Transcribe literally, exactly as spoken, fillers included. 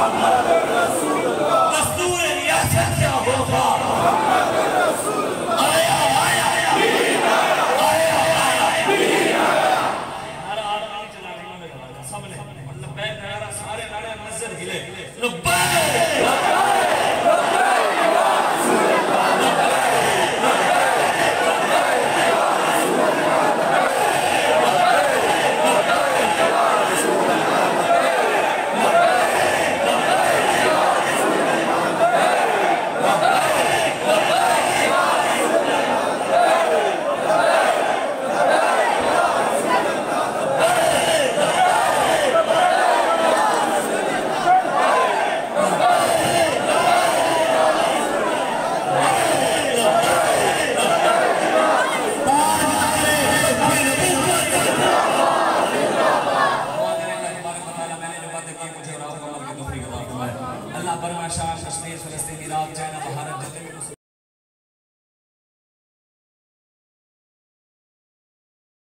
दस्तूर रियासत क्या होगा? आया आया आया आया नारा आदमी चलाने में लगा सबने लब्बैक नारा सारे नारे नजर हिले लब्बैक अल्लाह बरमाशा कश्मीर फलस्तीन इराक चाइना भारत